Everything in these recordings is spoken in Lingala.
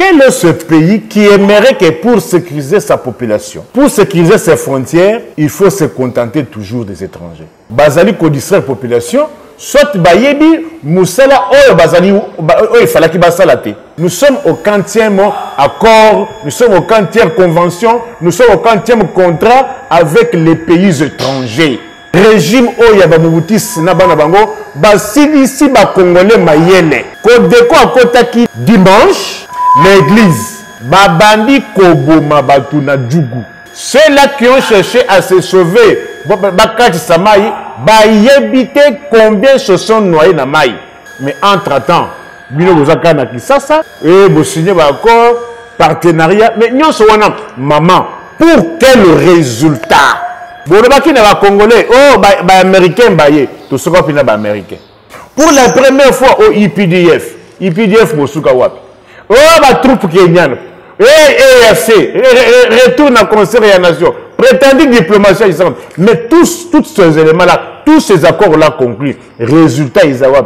Quel est ce pays qui aimerait que pour sécuriser sa population, pour sécuriser ses frontières, il faut se contenter toujours des étrangers? Bazali ko distraire population, soit bayebi musala oyo bazali oyo falaki basala te. Nous sommes au 40e accord, nous sommes au 40e convention, nous sommes au 40e contrat avec les pays étrangers. Régime oyo ba Mobutis na bana bango basilisi ba congolais mayele. Kodeko akotaki dimanche l'église babandi koboma batuna djougou. Ceux-là qui ont cherché à se sauver, bakati samayi, bayebite combien se sont noyés na maï. Mais entre-temps, bino bozaka na Kisasa et vous signez accord partenariat. Mais nous sommes maman, pour quel résultat? Bolobaki na ba Congolais, oh ba américain baye, to soko pina ba américain. Pour la première fois au IPDF bosuka wapi. Oh ba troupe kenyane. EAC, retourne à concert et à nation, prétendue diplomatie, mais tous ces éléments-là, tous ces accords-là conclus, résultat, ils ont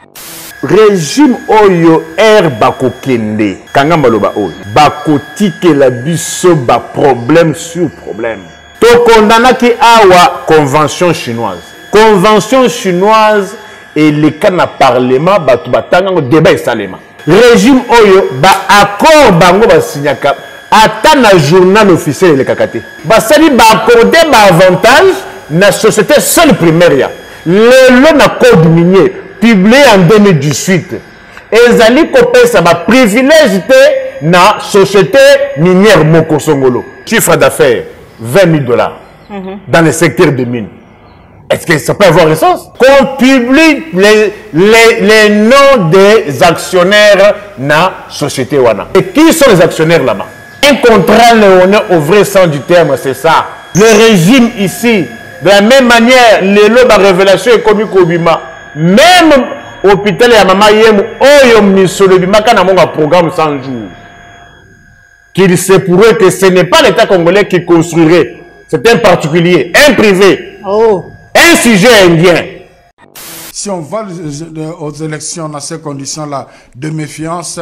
régime oyo bako kende, kangambaloba oyo, bako tike la biso ba problème sur problème. To condamna ki awa convention chinoise. Convention chinoise et le cas na parlement, batu batanga débat et salema. Régime oyo ba accord bango ba signaka ata na journal officiel le kakate ba sali ba accordé ba avantage na société seule primaire le na code minier publié en 2018 ezali kopesa ba privilège te na société minière moko songolo chiffre d'affaires $20,000 dans le secteur de mines. Est-ce que ça peut avoir un sens? Qu'on publie les noms des actionnaires dans la société wana. Et qui sont les actionnaires là-bas? Un contrat léonais au vrai sens du terme, c'est ça. Le régime ici, de la même manière, les lois de révélation est commis Kobima. Même hôpital et maman yem oyo misolo bimaka na monga programme 100 jours. Qu'il se pourrait que ce n'est pas l'État congolais qui construirait. C'est un particulier, un privé. Oh. Un sujet indien. Si on va aux élections dans ces conditions-là de méfiance,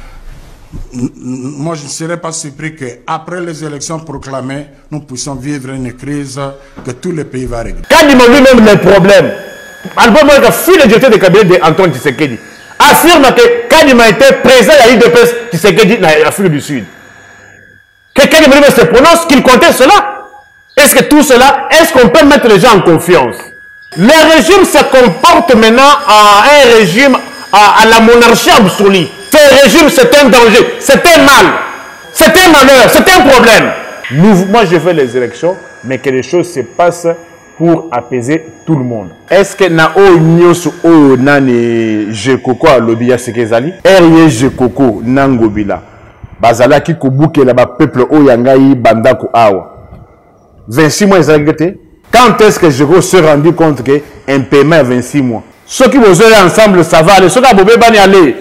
moi je ne serais pas surpris qu'après les élections proclamées, nous puissions vivre une crise que tout le pays va régler. Quand il m'a vu même les problèmes, le fil de directeur de cabinet d'Antoine Tshisekedi affirme que quand il m'a été présent à l'IDPS Tshisekedi dans l'Afrique du Sud, quelqu'un se prononce qu'il comptait cela. Est-ce que tout cela, est-ce qu'on peut mettre les gens en confiance? Le régime se comporte maintenant à un régime, à la monarchie absolue. Ce régime, c'est un danger, c'est un mal, c'est un malheur, c'est un problème. Moi, je fais les élections, mais que les choses se passent pour apaiser tout le monde. Est-ce que na o nyoso o nani jekoko a lobia sekezali? Erye jekoko nangobila. Bazala ki kubuke la ba peuple o yangai bandako awa. 26 mois, quand est-ce que je me suis rendu compte qu'un paiement est 26 mois? Ceux qui vont aller ensemble, ça va aller. Ceux qui vont aller,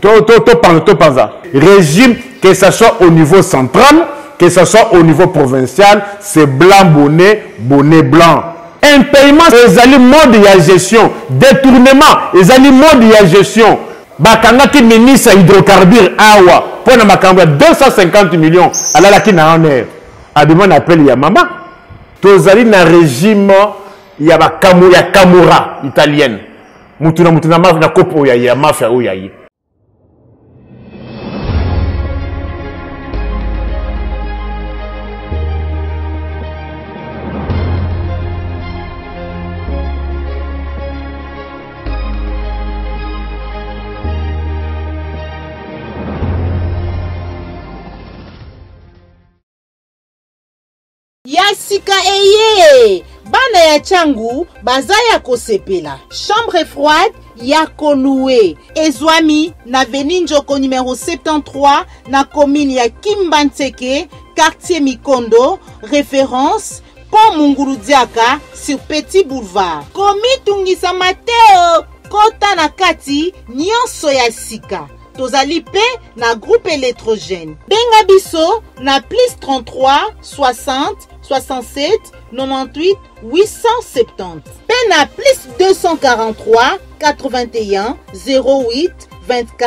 régime, que ce soit au niveau central, que ce soit au niveau provincial, c'est blanc bonnet, bonnet blanc. Un paiement, les aliments de gestion, détournement, les aliments de gestion. Bakanga qui ministre hydrocarbures, awa, pour na makamba 250 millions, ala qui na en air. A demande appel ya maman. Tozali na régime ya Camorra italienne. Mutuna mafia na kopo ya mafia oyayi. Yasika eye bana ya changu bazaya kosepela chambre froide ya Koloué ezwami na Veninjoko numéro 73 na commune ya Kimbantseke quartier Mikondo référence Pont Mungurudiaka sur Petit Boulevard komi tungisa Mateo kota na kati nyonso ya sika tozali pe na groupe électrogène benga biso na plus 33 60 67 98 870 pe na plus 243 81 08 24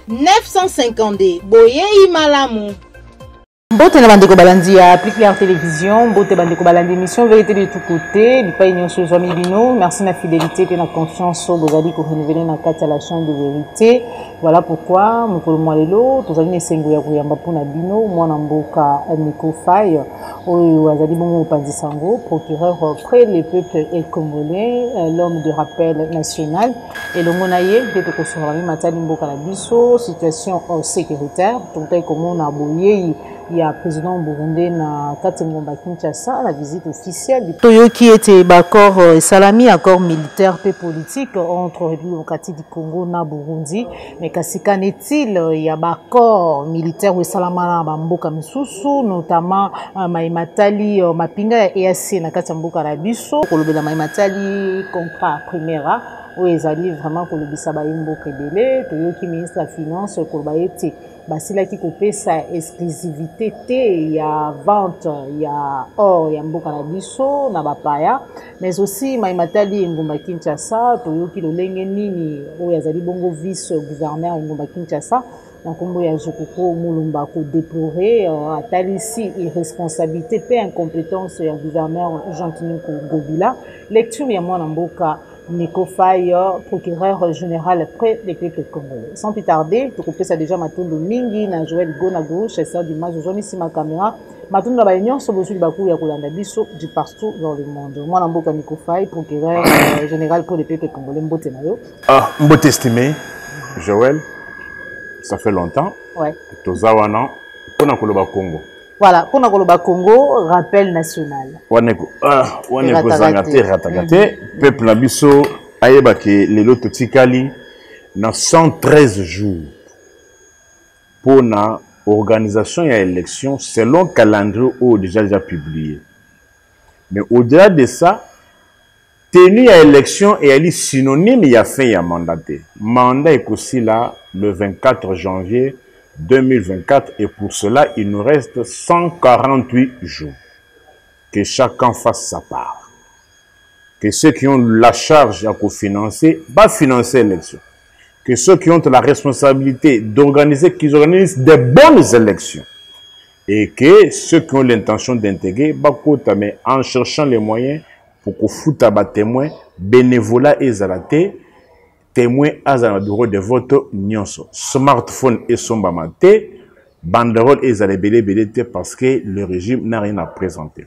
952 Boyei Malamu. Bote na bandeko balandi ya Applique Claire Télévision, bote bandeko balandi émission Vérité de tout côté, du pays nyonso Joami Bino, merci na fidélité et na confiance au bozali ko renouveler na kati la chaîne de vérité. Voilà pourquoi mukolo mwalelo tozali na sengo ya kuyamba pona bino mwana mboka Nico Faye oyo wazali bongo panzi sango procureur près les peuples et congolais, l'homme de rappel national et le monaye de ko sorami matali mboka la biso situation sécuritaire tontai komo na boyei. Il y a président burundais na Katemomba Kinshasa la visite officielle Toyo qui était d'accord salami accord militaire et politique entre République démocratique du Congo na Burundi mais kasika n'est-il il y a accord militaire ou salama na mboka misusu notamment maimatali mapinga ya EAC na Katemboka la biso kolobela maimatali contrat primera où ils allaient vraiment kolobisa ba mboka ebele Toyo qui ministre de la finance kolbaete basila qui coupe sa exclusivité il y a vente il y a or il y a mboka na biso na bapaya mais aussi maimatali ngomba Kinshasa toyoki lolenge nini o yazali bongo vice gouverneur ngomba Kinshasa na kombo ya Jokoko Mulumba ko déplorer atalisi irresponsabilité pe incompétence ya gouverneur Jean-Claude Gobila lecture ya mwana mboka Nico Faye, procureur général près des peuples congolais. Sans plus tarder, tu coupes ça déjà Matondo Mingi, na Joël Gonago, chasseur d'image, aujourd'hui ici ma caméra. Matondo Baignon, sur le Bakou Yakulanda Bisso, du partout dans le monde. Moi, Namboka Nico Faye, procureur général pour les peuples congolais. Mbote Nayo. Ah, Mbote estimé, Joël, ça fait longtemps. Ouais. Tozawana, on a Koloba Congo. Voilà, pour le Congo, rappel national. Waneko zangate ratakate peuple na biso ayeba ke lelo totikali na 113 jours pour na organisation et élection selon calendrier déjà publié. Mais au-delà de ça, tenue à élection et elle est synonyme il y a fin ya mandaté. Mandat est aussi là le 24 janvier 2024 et pour cela il nous reste 148 jours. Que chacun fasse sa part. Que ceux qui ont la charge à cofinancer, va financer l'élection. Que ceux qui ont la responsabilité d'organiser, qu'ils organisent des bonnes élections. Et que ceux qui ont l'intention d'intégrer, mais en cherchant les moyens pour qu'on foute à témoin, bénévolat et zalaté, témoin à un bureau de vote nyonso. Smartphone et son bamaté, banderole et zalébélé bélété parce que le régime n'a rien à présenter.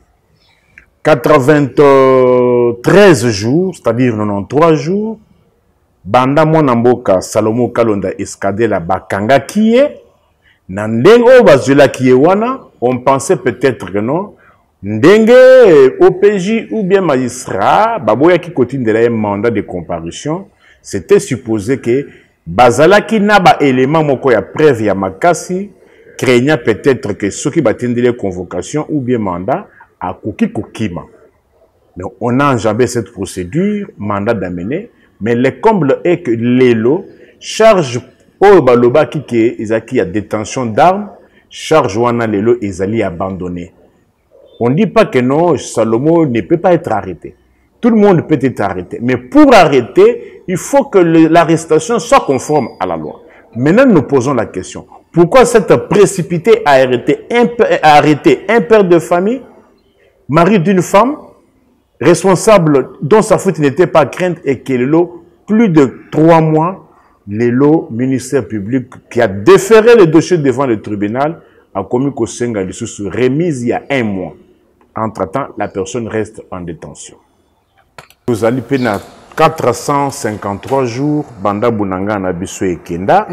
93 jours, c'est-à-dire 93 jours, Banda Monamboka, Salomo Kalonda Escadela Bakanga Kie, Nandengo Bazula Kiewana, on pensait peut-être que non, Ndenge, OPJ ou bien magistrat, Baboya qui continue de la mandat de comparution, c'était supposé que Bazala qui n'a pas élément moko ya preuve ya makasi, craignant peut-être que ceux qui battent les convocations ou bien mandat, à Koki Kokima. Mais on a enjambé cette procédure, mandat d'amener, mais le comble est que l'élo charge au baloba qui a détention d'armes, charge wana l'élo ezali abandonné. On ne dit pas que non, Salomo ne peut pas être arrêté. Tout le monde peut être arrêté. Mais pour arrêter, il faut que l'arrestation soit conforme à la loi. Maintenant, nous posons la question. Pourquoi cette précipité a arrêté un père de famille, mari d'une femme, responsable dont sa faute n'était pas crainte et que plus de 3 mois, le ministère public qui a déféré le dossier devant le tribunal a commis Kosenga sous remise il y a 1 mois. Entre-temps, la personne reste en détention. Nous allons payer 453 jours, Banda Bunanga Nabiso et Kenda.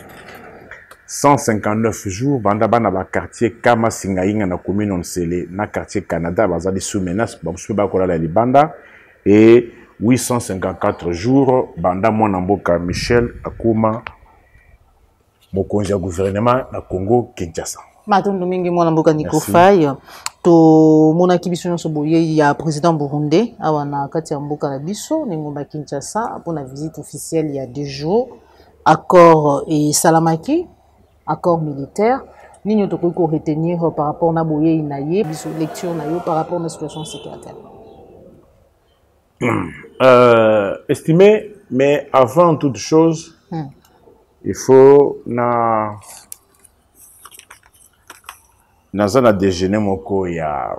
159 jours, Banda Bana ba quartier Kama Singaïnga na commune Onsele, na quartier Canada, bazali sous menace, Banda. Et 854 jours, Banda Mwanamboka Michel Akuma, Mokonja gouvernement na Congo Kinshasa. Matondo mingi Mwanamboka Nico Faye. To mona kibiso nyonso boye ya président burundais awana kati ya mboka na biso ngomba Kinshasa pour la visite officielle il y a 2 jours accord et salamaki accord militaire nini to ko retenir par rapport na boye inaye biso lecture na yo par rapport à la situation sécuritaire. Estimé, mais avant toute chose il faut na déjeuner moko ya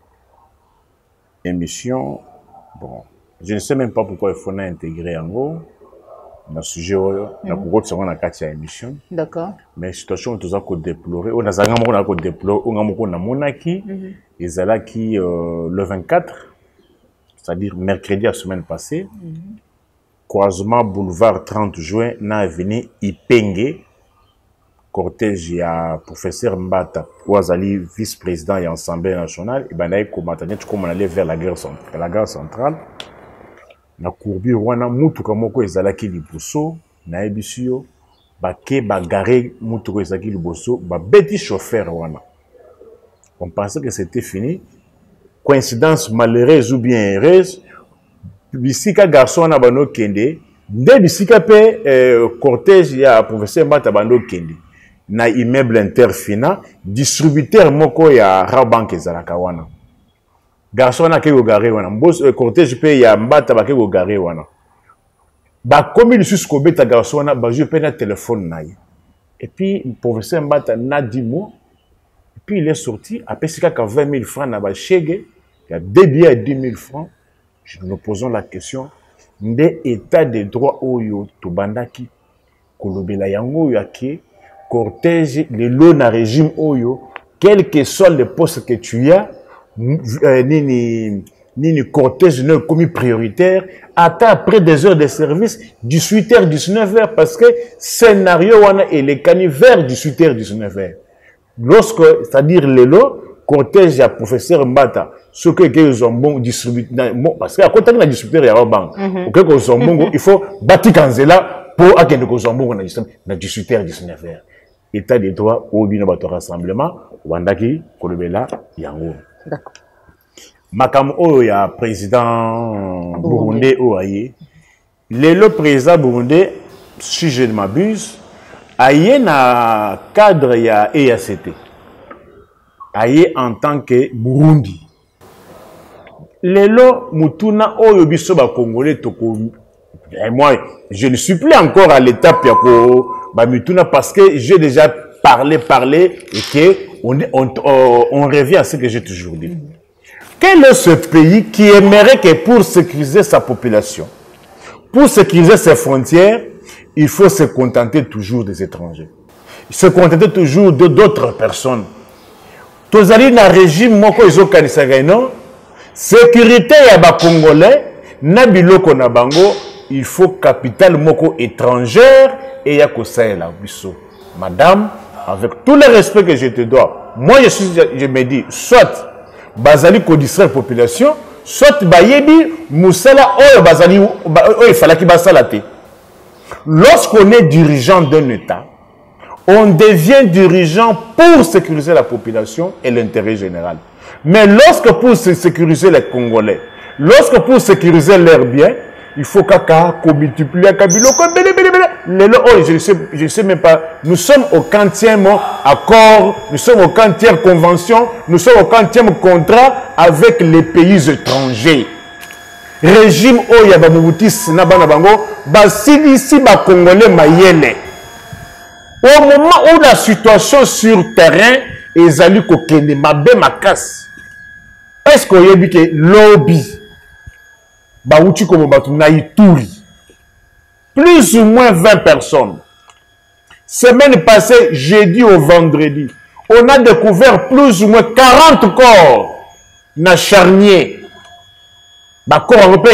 émission. Bon, je ne sais même pas pourquoi il faut intégrer en gros dans ce sujet na pourquoi tu na kati ya émission. D'accord. Mais situation tout ça ko déplorer, on a zanga moko na ko déplorer, on a moko na monaki ezalaki le 24, c'est-à-dire mercredi la semaine passée. Croisement boulevard 30 juin na avenue Ipenge, cortège ya professeur Mbata Ouazali, vice-président et Assemblée nationale, et ben là comme on allait vers la gare centrale na courbi wana mutuka moko ezalaki liboso na ebisio bake bagare mutuka ezalaki liboso ba beti chauffeur wana. On pensait que c'était fini. Coïncidence malheureuse ou bien heureuse, bisika garçon na bano kende nde bisika pe cortège ya professeur Mbata bando kende na immeuble Interfina, distributeur moko ya Rabank ezalaka wana. Garçon na ke go garé wana mbos cortège pe ya Mbata ba ke go garé wana. Ba komi lisusu ko beta garçon na ba je pe na téléphone na ye. Et puis professeur Mbata na dit mot, et puis il est sorti après sika ka 20 000 francs na ba chege, il y a 2 billets à 10 000 francs. Nous posons la question nde état de droit oyo to bandaki kolobela yango yake cortège le lot na régime oyo, quel que soit le poste que tu as, ni cortège ne commis prioritaire, attends après des heures de service, 18h, 19h, parce que scénario wana et les cani vers 18h, 19h. Lorsque, c'est-à-dire le lot, cortège à professeur Mbata, ce que ils ont bon distribué, parce que à côté de la distributeur, il y a un banc. Il faut bâtir Kanzela pour attendre que bon na 18h, 19h. État des droits au bino bato rassemblement, wandaki kolobela yango. D'accord. Makam oyo ya président burundais oaye. Le président burundais, si je ne m'abuse, aye na cadre ya EACT. Aye en tant que Burundi. Lelo mutuna oyo biso ba congolais toko. Et moi, je ne suis plus encore à l'étape mutuna parce que j'ai déjà parlé et que on revient à ce que j'ai toujours dit. Quel est ce pays qui aimerait que pour sécuriser sa population, pour sécuriser ses frontières, il faut se contenter toujours des étrangers, se contenter toujours d'autres personnes. Tozali na régime moko ezokanisaka non, sécurité ya ba congolais na biloko na bango, il faut capital moko étrangère et ya kosaela biso. Madame, avec tout le respect que je te dois, moi je me dis soit bazali ko distraire population, soit bayebi musala oyo bazali oyo falaki basala te. Lorsqu'on est dirigeant d'un État, on devient dirigeant pour sécuriser la population et l'intérêt général. Mais lorsque pour sécuriser les Congolais, lorsque pour sécuriser leurs biens, il faut qu'on multiplie je ne sais même pas. Nous sommes au 40e accord, nous sommes au 40e convention, nous sommes au 40e contrat avec les pays étrangers. Régime Oya Bamoutis Nabanabango, Basilisi Congolais Mayele. Au moment où la situation sur terrain est allée kokende mabe makas. Est-ce qu'on y a dit que lobby Baouti comme Naïtouri, plus ou moins 20 personnes. Semaine passée, jeudi au vendredi, on a découvert plus ou moins 40 corps na charnier. Corps européen,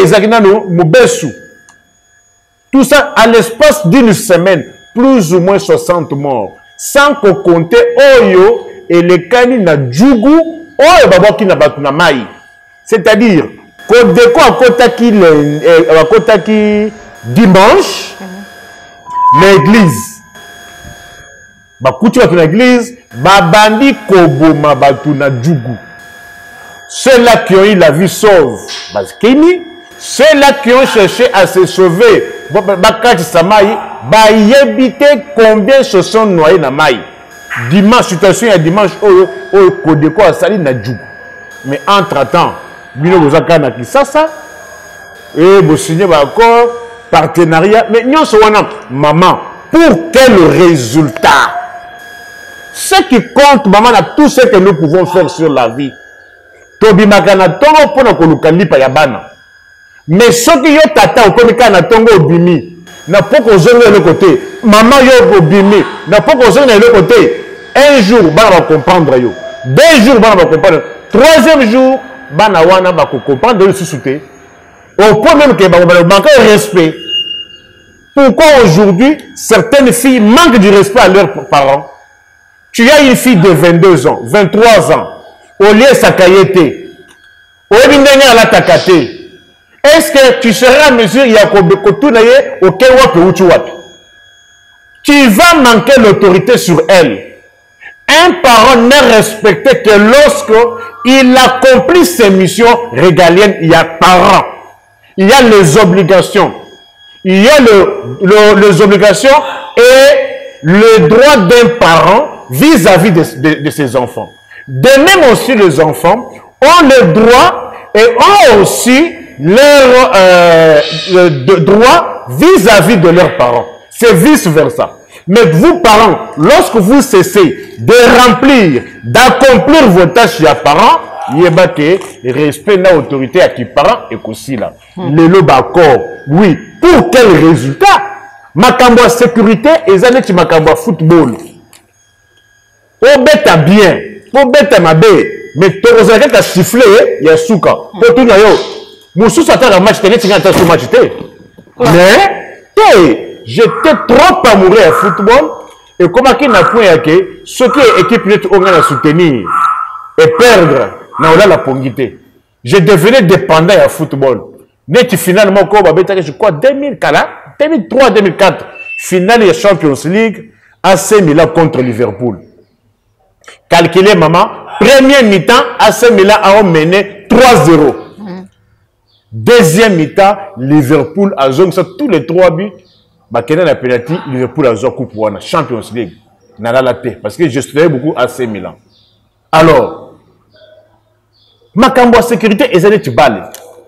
tout ça à l'espace d'une semaine, plus ou moins 60 morts. Sans qu'on compte Oyo et les Kani na Djougou, Oyo Babaki na Batuna Maï. C'est-à-dire, Kodeko a Kotaki dimanche, l'église. Bakouti à l'église, Babandi Koboma Batuna Djougou. Ceux-là qui ont eu la vie sauve, ceux-là qui ont cherché à se sauver, Bakati Samaï, Bayebite combien se sont noyés dans Maï. Dimanche, situation à dimanche, Kodeko a sali na Djougou. Mais entre-temps, Bino Bozaka na Kisasa, et vous signez encore partenariat. Mais nous sommes maman, Pour quel résultat? Ce qui compte, maman, à tout ce que nous pouvons faire sur la vie. Tobi makana tongo pona kolukalipa ya bana. Mais ce qui est tata ou comme kana tongo obimi, n'a pas qu'on zonge de côté. Maman yo obimi, n'a pas qu'on zonge de côté. Un jour, bana va comprendre yo. 2 jours, bana va comprendre. 3e jour, bana wana va comprendre le sous-souté. Au point même que bana va manquer de respect. Pourquoi aujourd'hui, certaines filles manquent du respect à leurs parents? Tu as une fille de 22 ans, 23 ans, au lieu de Sakayete, au lieu de la Takate. Est-ce que tu seras à mesure, il y a auquel tu vas manquer l'autorité sur elle. Un parent n'est respecté que lorsque il accomplit ses missions régaliennes. Il y a parents, il y a les obligations. Il y a les obligations et le droit d'un parent vis-à-vis de ses enfants. De même aussi, les enfants ont le droit et ont aussi leur droit vis-à-vis de leurs parents. C'est vice-versa. Mais vous, parents, lorsque vous cessez de remplir, d'accomplir vos tâches à parents, il y a respect de l'autorité à qui parent et aussi là. Le lobacor, oui. Pour quel résultat? Makambo sécurité et zanetti makambo football. Au bêta bien, au bêta mabé, mais tu as sifflé, il y a souka. Pour tout le monde, Moussou s'attend à un match, tu as un match. Mais j'étais trop amoureux à football et comment qu'il n'a point que ce qui est équipe on a soutenir et perdre, n'a pas la pongité. Je devenais dépendant à football. Mais finalement, je crois 2003-2004, finale de Champions League, AC Milan contre Liverpool. Calculez, maman, première mi-temps, AC Milan a mené 3-0. Deuxième mi-temps, Liverpool a joué tous les 3 buts. Bakena la penalty, Liverpool a joué coupe pour la Champions League. Nala la paix, parce que je suivais beaucoup AC Milan. Alors, Makambo sécurité et Zanet Bale.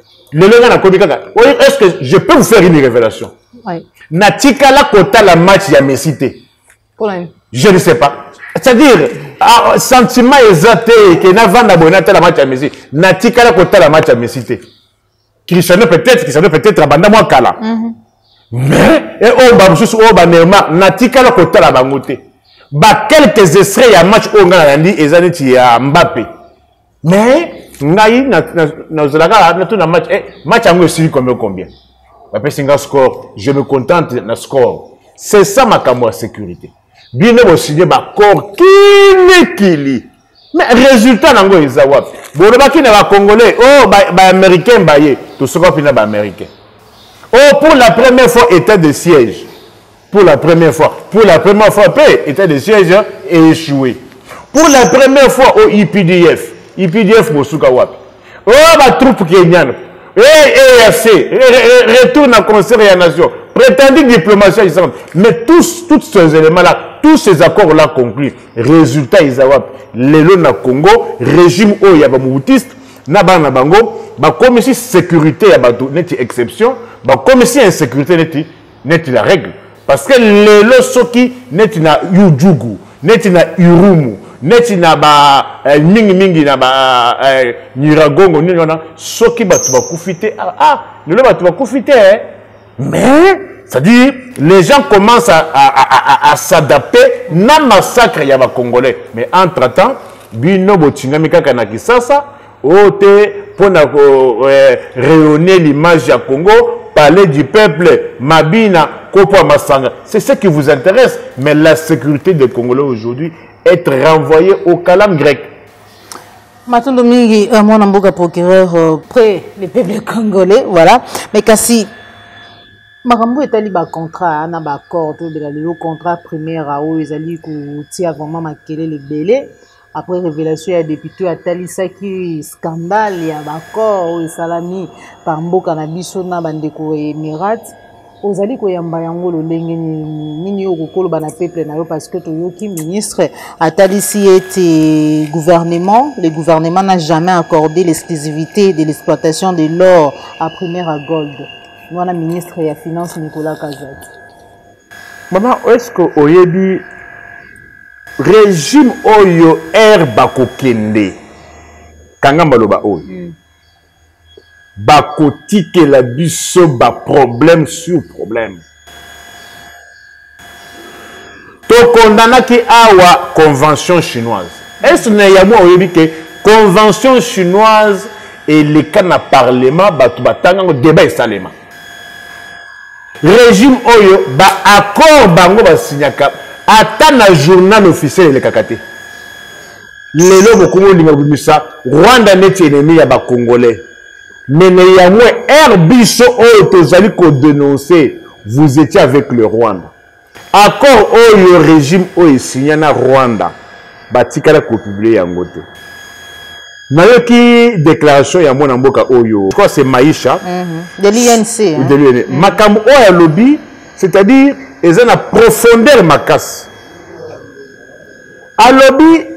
Est-ce que je peux vous faire une révélation? Oui. Natika la kota la match ya Messité. Je ne sais pas. C'est-à-dire, sentiment exact que na vanda bonata la match ya Messité. Natika la kota la match ya Messité. Cristiano peut-être abanda moi kala. Mais et on ba mususu o ba Neymar natika la kota la bangote. Ba quelques extraits ya match o ngana ndi ezaneti ya Mbappé. Mais ngai na zolaka na match match ango sili combien après singa score je me contente na score. C'est ça ma kamwa sécurité bien bo signer ba corps kili mais résultat nango eza wapi bolo baki na ba congolais oh ba américain baye to soko pina ba américain oh pour la première fois état de siège pour la première fois état de siège est échoué pour la première fois au IPDF Mosuka wapi. Oh, ma troupe kenyane. EAC, retourne à concert et à nation. Prétendue diplomatie islamique. Mais tous ces éléments-là, tous ces accords-là conclus, résultat, ils ont le na Congo, régime où il y a des moutiste, na bango, comme si sécurité, il y a une exception, comme si insécurité n'est la règle. Parce que le soki n'est na Yujugu, n'est na Urumu. Neti na ba mingi na ba Nyiragongo nina soki batu bakufite le batu bakufite mais ça dit les gens commencent à s'adapter na massacre ya ba congolais mais entre-temps bino botingami kaka na Kisasa ote pona rayonner l'image ya Congo parler du peuple Mabina Kopo Masanga c'est ce qui vous intéresse mais la sécurité des Congolais aujourd'hui être renvoyé au calame grec. Matondo mingi mon amboka procureur près les peuples congolais voilà mais kasi makambo etali ba contrat na ba accord to bela le contrat primaire a o ezali ko tia vraiment makele le belé après révélation ya député atali saki scandale ya ba accord o salami par mboka na biso na bandeko Emirates ozali koyamba yango lolenge nini okokolo bana peuple na yo parce que toyoki ministre atalisi ete le gouvernement n'a jamais accordé l'exclusivité de l'exploitation de l'or à Primaire à Gold. Nous on a ministre ya finance Nicolas Kazadi. Maman, est-ce que oyebi régime oyo bako kende kanga maloba oyo bako tike la biso ba problème sur problème to condamnaki awa convention chinoise est-ce ne yamo oyebi ke convention chinoise et le cas na parlement batu batanga débat esalema régime oyo ba accord bango ba signaka ata na journal officiel le kakate lelo bokongo linga bimisa Rwanda neti ennemi ya ba congolais mais ne ya mwe biso oyo tozali ko dénoncer vous étiez avec le Rwanda accord oyo régime oyo signé na Rwanda batikala ko publier yango te nayoki déclaration ya mwana mboka oyo je crois c'est Maïcha de l'INC de l'INC makambo oyo lobby c'est-à-dire ils ont la profondeur makas alobi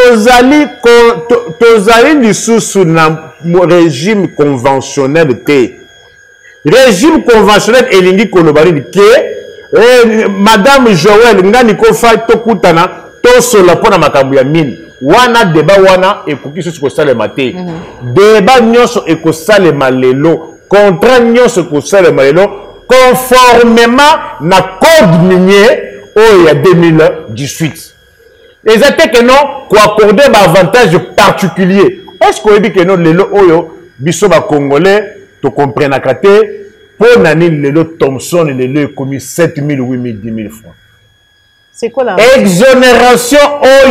tozali lisusu na régime conventionnel te régime conventionnel elingi kolobali ke madame Joël ngani kofa tokutana tosola pona makambo ya mine wana débat wana ekoki susu kosalema te débat nyonso ekosalema lelo contrat nyonso ekosalema lelo conformément na code minier il y a 2018. Les attaques que non, quoi accorder un avantage particulier. Est-ce qu'on dit que non, les lots, biso ba congolais, tu comprends à côté, pour l'année, les lots Thomson, les lots commis 7 000, 8 000, 10 000 francs. C'est quoi la exonération?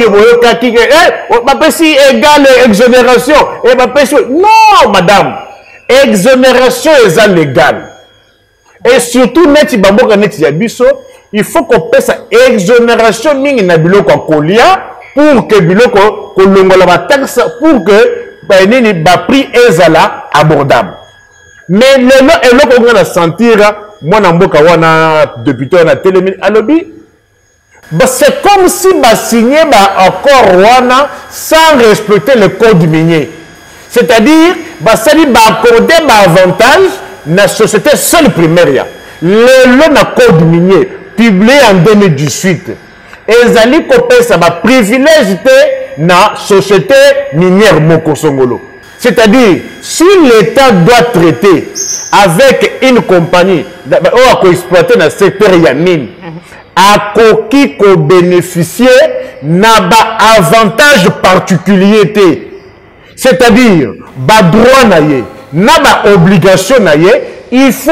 Si égale exonération. Non, madame. Exonération est légale. Et surtout, il faut qu'on passe exonération mingi na biloko kolia pour que biloko kolongola ba taxe pour que nini ba prix ezala abordable. Mais lelo eloko ngana sentir mwana mboka wana député na télémine alobi c'est comme si ba signé ba accord wana sans respecter le code minier. C'est-à-dire ba sali ba accorder ba avantage na société seule primaire le na code minier publié en 2018 ezali kopesa ba privilège te na société minière moko songolo. C'est-à-dire si l'État doit traiter avec une compagnie ou à exploiter dans le secteur ya mine a koki ko bénéficier na ba avantage particulier te. C'est-à-dire ba droit na ye na ba obligation na ye il faut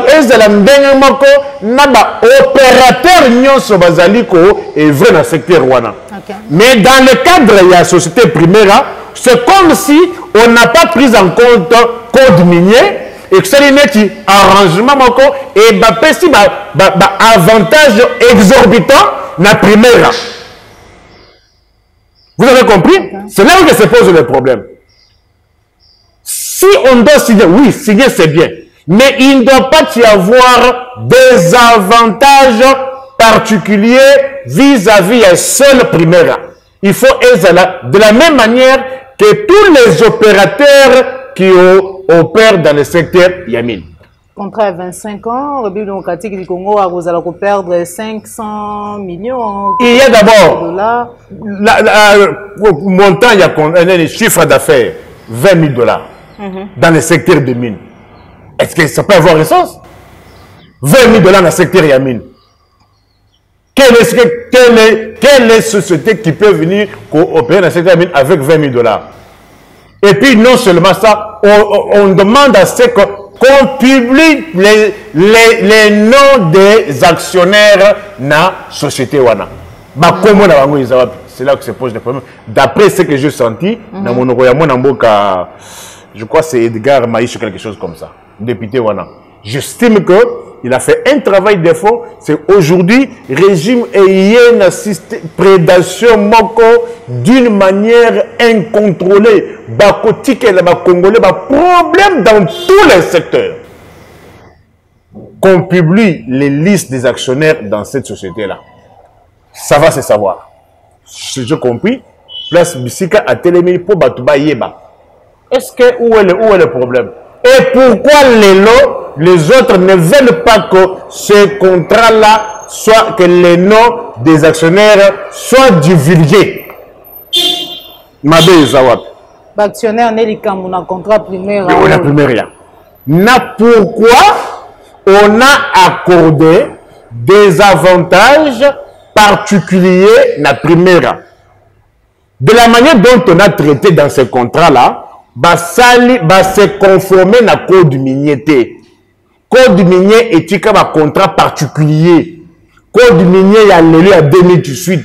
opérateur nyonso bazali ko œuvrer dans le secteur wana. Mais dans le cadre de la société primaire, c'est comme si on n'a pas pris en compte code minier et que c'est un arrangement et avantage exorbitant na primaire. Vous avez compris? C'est là que se pose le problème. Si on doit signer, oui, signer c'est bien. Mais il ne doit pas y avoir des avantages particuliers vis-à-vis d'un seul primaire. Il faut être là de la même manière que tous les opérateurs qui opèrent dans le secteur Yamine. Contrat à 25 ans, le République démocratique du Congo a perdre 500 millions. Il y a d'abord le montant, il y a un chiffre d'affaires, 20 000 $. Dans le secteur de mine. Est-ce que ça peut avoir un sens? 20 000 $ dans le secteur Yamine. Quelle est société qui peut venir opérer dans le secteur Yamine avec 20 000 $? Et puis non seulement ça, on demande à ce qu'on publie les noms des actionnaires dans la société Wana. C'est là que se pose le problème. D'après ce que j'ai senti, dans mon je crois que c'est Edgar Maïch ou quelque chose comme ça, député Wana. J'estime qu'il a fait un travail de fond. C'est aujourd'hui, régime et prédation moko d'une manière incontrôlée. Bakotique et les Congolais, problème dans tous les secteurs. Qu'on publie les listes des actionnaires dans cette société-là. Ça va se savoir. J'ai compris. Place Bissika a télémé pour Batouba Yeba. Est-ce que où est le problème? Et pourquoi les autres ne veulent pas que ce contrat-là soit que les noms des actionnaires soient divulgués. Mabé Zawap. Actionnaire n'est le contrat primaire. La primaire. Pourquoi on a accordé des avantages particuliers la primaire? De la manière dont on a traité dans ce contrat-là, va se conformer à la code minier. Code minier est un contrat particulier. Code minier il y a l'élu à 2018.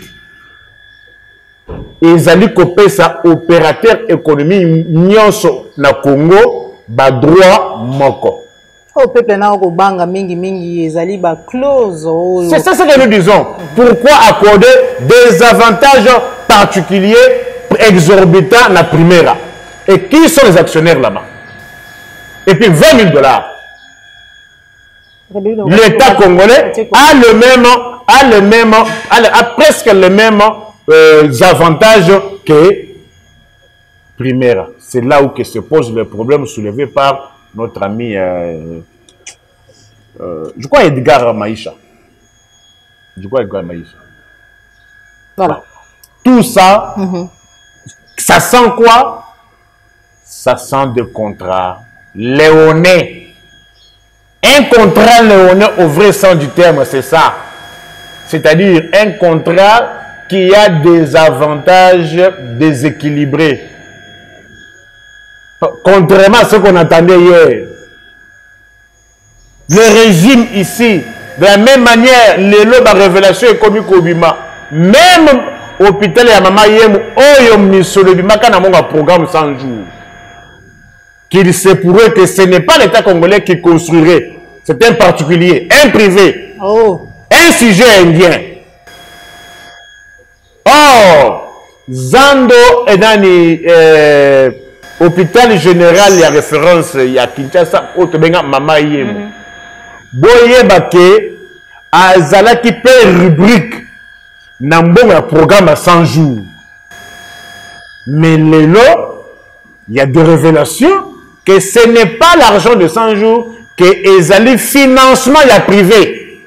Et ils allaient copier ça opérateur économique nyonso na Congo ba droit moko. Au peuple na ko banga mingi ezali ba clause. C'est ça ce que nous disons. Pourquoi accorder des avantages particuliers exorbitants la primaire? Et qui sont les actionnaires là-bas? Et puis 20 000 $. L'État congolais a presque les mêmes avantages que primaire. C'est là où se pose le problème soulevé par notre ami, je crois Edgar Maïcha. Voilà. Tout ça, ça sent quoi? Ça sent des contrats léonais. Un contrat léonais au vrai sens du terme, c'est ça. C'est-à-dire un contrat qui a des avantages déséquilibrés. Contrairement à ce qu'on entendait hier. Le régime ici, de la même manière, les lois de révélation économique au Bima, même hôpital et maman yem, oyo misolo Bima quand on a un programme 100 jours. Qu'il se pourrait que ce n'est pas l'État congolais qui construirait. C'est un particulier, un privé, un sujet indien. Or, Zando est dans l'hôpital général, il y a référence, il y a Kinshasa, Otobenga, Mama Yemo. Boye Bake, Azala qui paie rubrique, Nambon un programme à 100 jours. Mais les lots, il y a des révélations que ce n'est pas l'argent de 100 jours que Ezali financement il y a privé.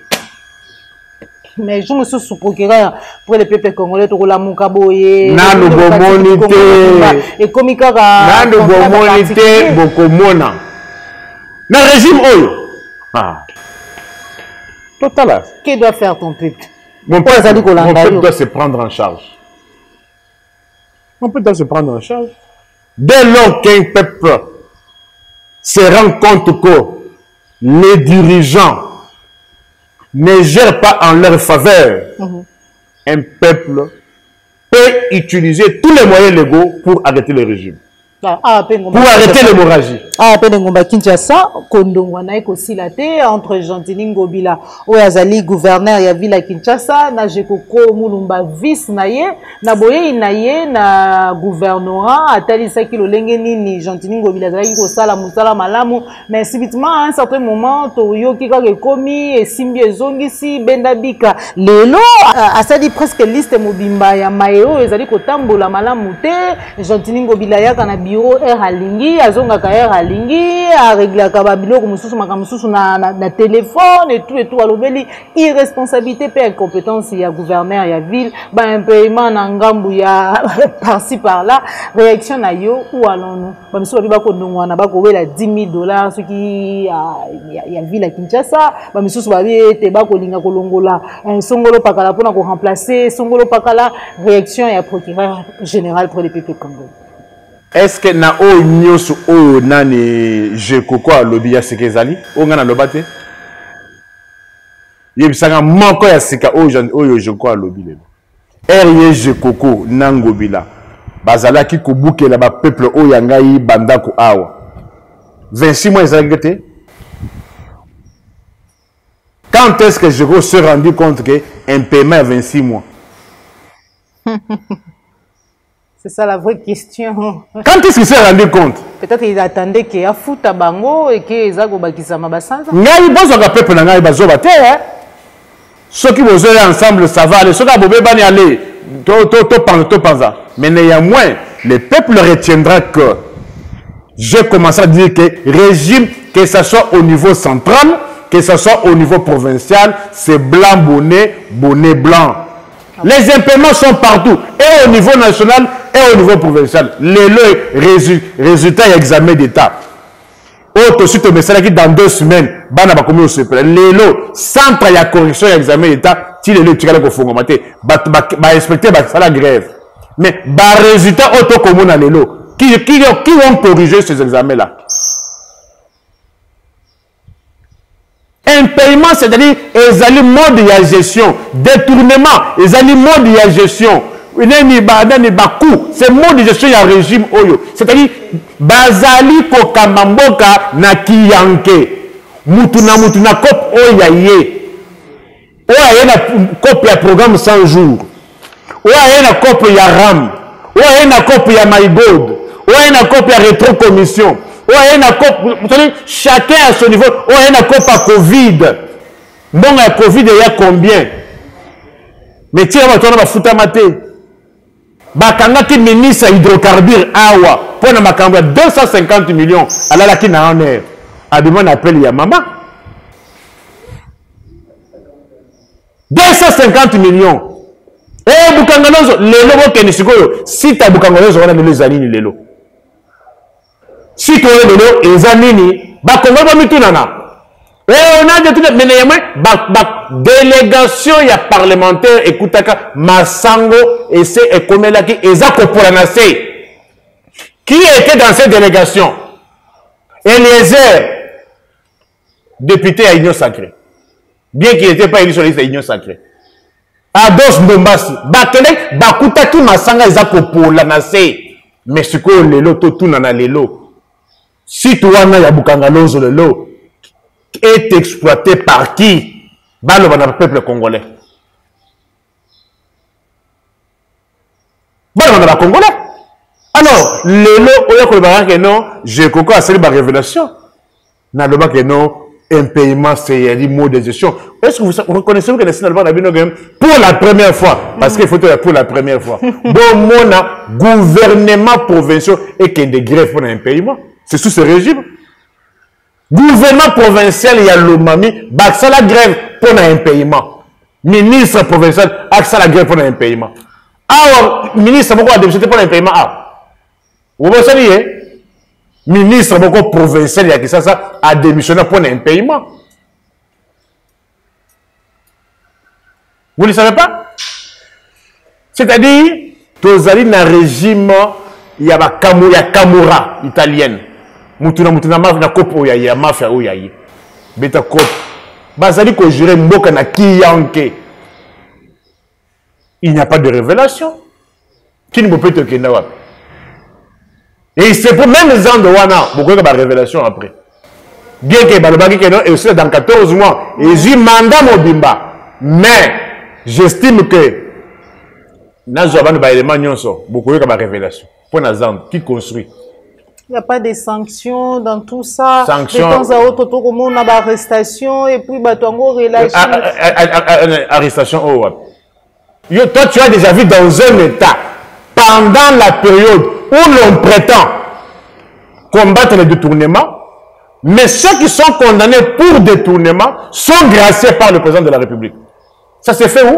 Mais je me suis sous-procureur pour le peuple congolais de la Moukaboye. Nando Bomonité. Et comme il y a Nando Bomonité, Bokomona. Le régime Oyo. Ah. Total. Qui doit faire ton peuple? Mon peuple doit se prendre en charge. Mon peuple doit se prendre en charge. Dès lors qu'un peuple se rend compte que les dirigeants ne gèrent pas en leur faveur, un peuple peut utiliser tous les moyens légaux pour arrêter le régime. Pour arrêter l'hémorragie. Kinshasa, Kondongwana et Kosilate entre Gentili Ngobila, Oyazali, gouverneur ya Villa Kinshasa, na Jekoko Mulumba vice naye, na boye naye na gouvernorat, atalisa ki lolenge nini Gentili Ngobila zaki ko sala musala malamu, mais subitement à un certain moment Toyo kika ke komi et simbi ezongisi benda bika. Lelo asadi presque liste mobimba ya maeo ezali ko tambola malamu te, Gentili Ngobila ya kana bureau alingi azonga ka alingi a régler ka biloko mususu makamususu na téléphone et tout alobeli irresponsabilité pe incompétence ya gouverneur ya ville ba un paiement na ngambu ya par-ci par-là réaction na yo ou allons-nous ba misusu ba ko ndongwana ba ko wela $10,000 ce qui ya ville à Kinshasa ba misusu ba te ba ko linga kolongola songolo pakala pona ko remplacer songolo pakala réaction ya procureur général pour les peuples congolais. Est-ce que na o nyoso o nani je koko alobi ya sekezali o ngana lobate yebisanga moko ya sika oyo je koko alobi lelo RIE je koko nangobila bazalaki kobukela ba peuple o ya ngai bandako awa 26 mois ezalaki te. Quand est-ce que je me suis rendu compte que un paiement à 26 mois? C'est ça la vraie question. Quand est-ce qu'il s'est rendu compte? Peut-être qu'il attendait qu'il y ait Fouta Bango et qu'il y ait Bakisama Bassanza. Ngai bozo ka peuple na ngai bazo bate ceux qui vont aller ensemble ça va aller ceux qui vont bani aller to panza. Mais néanmoins le peuple retiendra que j'ai commencé à dire que régime que ça soit au niveau central que ce soit au niveau provincial, c'est blanc bonnet, bonnet blanc. Les impaiements sont partout, et au niveau national, et au niveau provincial. Les résultats et examen d'État. Autre suite au message qui dans 2 semaines, bana ba komi osepela. Lelo, centre ya correction et examen d'État, ti lelo tikala ko fongo mate, ba inspecter ba sala grève. Mais ba résultat auto komona lelo, qui vont corriger ces examens là. Un paiement, c'est-à-dire, ils ont mode de gestion, détournement, ils ont mode de gestion. C'est mode de gestion, il y a régime oyo. C'est-à-dire, bazali ko kamamboka na kiyanke. Mutuna kop oyaye. Oyaye na kop ya programme 100 jours. Oyaye na kop ya RAM. Oyaye na kop ya MyGod. Oyaye na kop ya rétro commission. Chacun à son niveau. Oh, il y a un cop à Covid. Bon, à Covid, il y a combien? Mais tiens, on va foutre maté. Bakanga qui ministre hydrocarbures, awa. Pour na makamba 250 millions. Alors là, qui n'a en air. A demande appel, il y a maman. 250 millions. Eh, Bukangalozo, les logo kenisikoyo. Si ta Bukangalozo, on a les années, les logo. Si tu es de l'eau, ils anini, bah comment va mitunana? Et on a dit tout le monde, délégation y a parlementaire, écoutaka, Massango, et c'est Ekomela qui est pour la nation. Qui était dans cette délégation? Eliezer, député à Union Sacrée. Bien qu'il n'était pas élu sur la liste à Union Sacrée. Ados Bombassi, Bakele, Bakutaki Massanga, ils pour la nation. Mais ce que le lot, tout nana le lot. Si toi, il y a Bukangalozo, le lot est exploité par qui? Le peuple congolais. Le Congolais. Alors, le lot, je crois que c'est une révélation. Dans le bas que non, un paiement, c'est un mot de gestion. Est-ce que vous reconnaissez que le pour la première fois, parce qu'il faut pour la première fois, bon, mon gouvernement provincial et qu'il y a des greffes pour un paiement. C'est sous ce régime. Gouvernement provincial, il y a l'Omami, ça la grève pour un paiement. Ministre provincial, ça la grève pour un paiement. Alors, ministre, pourquoi démissionner pour un paiement? Vous voyez, ministre provincial, il y a qui ça a démissionné pour un paiement. Vous ne savez pas? C'est-à-dire, tous allez dans le régime, il y a Camorra italienne. Mutuna na kopo ya mafia oyaye. Beta kop. Bazali ko gérer mboka na kiyanke. Il n'y a pas de révélation. Qui ne peut te kenda wapi? Et c'est pour même les gens de wana, beaucoup de révélation après. Bien que balobaki que non et aussi dans 14 mois, ils ont mandat mobimba. Mais j'estime que nazo abana ba élément nyonso, beaucoup de révélation. Pour nazan qui construit. Il n'y a pas de sanctions dans tout ça. Sanctions. De temps à autre, on a arrestation et puis on relâche. Arrestation, oh, ouais. Toi, tu as déjà vu dans un état, pendant la période où l'on prétend combattre le détournement, mais ceux qui sont condamnés pour détournement sont graciés par le président de la République. Ça s'est fait où?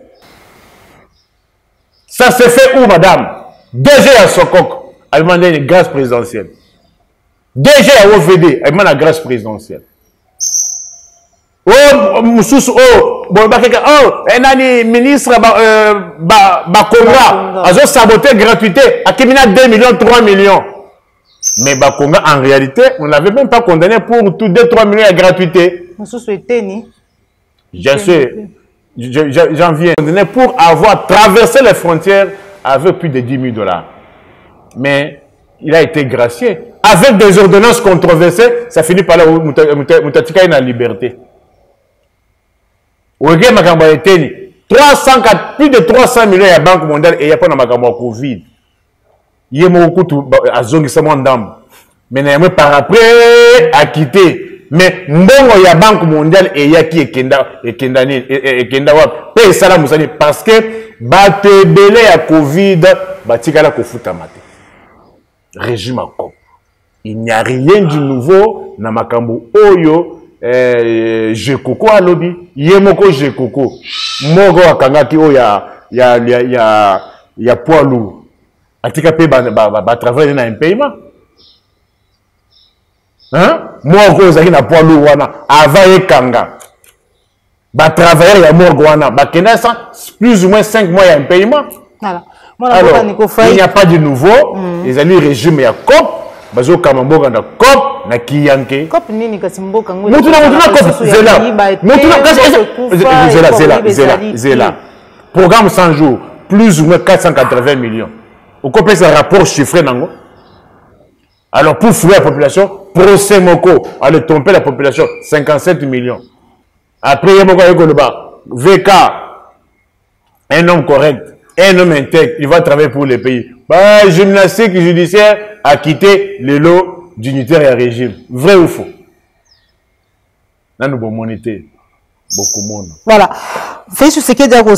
Ça s'est fait où, madame? DG à Sokok. Elle m'a demandé une grâce présidentielle. DG à OVD, elle m'a demandé une grâce présidentielle. Oh, Moussous, oh, un ministre, Bakonga, a saboté gratuité, a Kimina 2 millions, 3 millions. Mais Bakonga, en réalité, on n'avait même pas condamné pour tout 2-3 millions de gratuité. Moussous, c'était ni. J'en viens. Condamné pour avoir traversé les frontières avec plus de 10 000 $. Mais il a été gracié. Avec des ordonnances controversées, ça finit par là où Moutatika est en liberté. Plus de 300 millions à la Banque mondiale et il n'y a pas de Covid. Il y a beaucoup à zone mais par après, à quitter. Mais mbongo ya Banque mondiale et ya qui est kenda paye ça parce que bate belé à Covid batikala ko futa mate. Régime à COP. Il n'y a rien du nouveau na makambo oyo Jekoko à lobby, Yemoko Jekoko, Mogo Akangaki, oh, ya poids lourd. Atika pe travailler dans un paiement. Hein? Moi, Zaki na poids lourd, avant Kanga. Travailler ya Morgwana, plus ou moins 5 mois, il y a un paiement. Voilà. Alors, il n'y a pas de nouveau. Les amis, régime, il y a COP. Bazo Kamamboga na COP, na Kiyanke. COP nini kasimboka ngo. Zela. Programme 100 jours, plus ou moins 480 millions. Au COP, c'est un rapport chiffré nango. Alors, pour fouiller la population, procès Moko, aller tromper la population, 57 millions. Après, il y a VK, un homme correct. Un homme intègre, il va travailler pour le pays. Gymnastique judiciaire a quitté le lot dignitaire et régime. Vrai ou faux? Là, nous avons monité beaucoup de monde. Voilà. Fait ce qui est à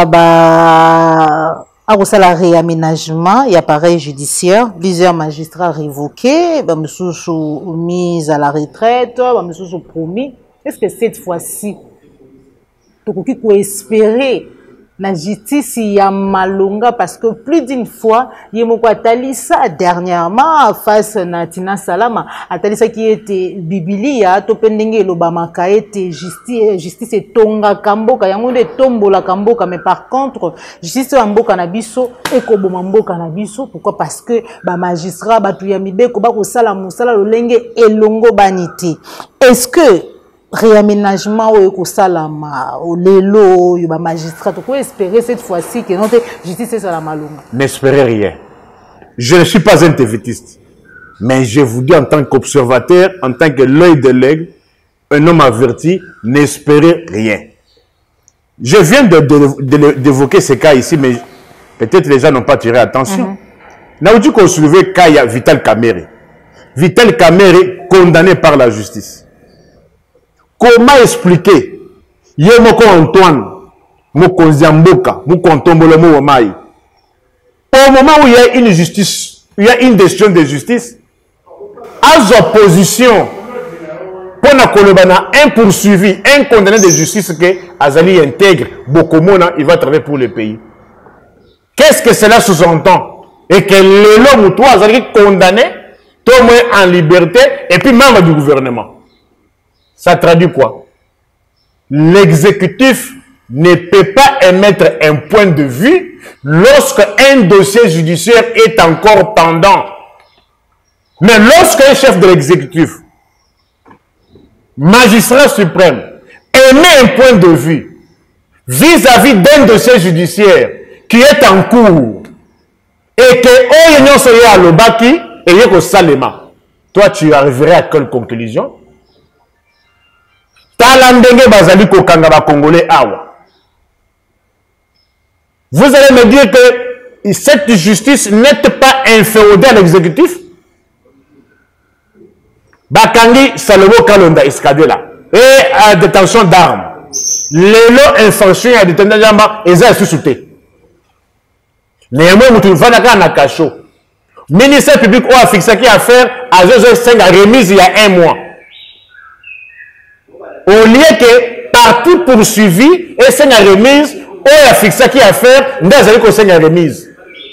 la réaménagement, il y a pareil judiciaire, plusieurs magistrats révoqués, mis à la retraite, promis. Est-ce que cette fois-ci, tu peux espérer la justice ya malonga parce que plus d'une fois yemoko atalisa dernièrement face na Tina Salama atalisa qui était bibilia to pendenge lobamaka était justice etonga kamboka yango de tombola kamboka mais par contre justice ya mboka na biso ekoboma mboka na biso. Pourquoi? Parce que ba magistrat batu ya mibeko ba ko sala musala lolenge elongo banité. Est-ce que réaménagement au salama au lelo yuba magistrat tu peux espérer cette fois-ci que notre justice est la malonga? N'espérez rien. Je ne suis pas un tévétiste, mais je vous dis en tant qu'observateur, en tant que l'œil de l'aigle, un homme averti, n'espérez rien. Je viens d'évoquer ces cas ici, mais peut-être les gens n'ont pas tiré attention. Là où tu qu'on soulevait cas, il y a Vital Kamerhe. Vital Kamerhe condamné par la justice. Comment expliquer Yemoko Antoine, Mokonzi Mboka, Mokontombolo Mouamaï, au moment où il y a une justice, il y a une décision de justice, à opposition, pour un poursuivi, un condamné de justice que Azali intègre, Bokomona, il va travailler pour le pays. Qu'est-ce que cela sous-entend? Et que l'homme ou toi, Azali condamné, toi en liberté, et puis membre du gouvernement. Ça traduit quoi? L'exécutif ne peut pas émettre un point de vue lorsque un dossier judiciaire est encore pendant. Mais lorsqu'un chef de l'exécutif, magistrat suprême, émet un point de vue vis-à-vis d'un dossier judiciaire qui est en cours et que l'Union soit le baki et que Salema, toi tu arriverais à quelle conclusion? Vous allez me dire que cette justice n'est pas inféodée à l'exécutif? Bakangi Salomo Kalonda Iskadela et à détention d'armes. Les lots infractions à détention d'armes, ils sont sous-soutés. Néanmoins, nous avons un cachot. Le ministère public a fixé qui a fait à 5 à remise il y a un mois. Au lieu que partout poursuivi et c'est une remise, on a fixé qui a fait, nous avons fait une remise.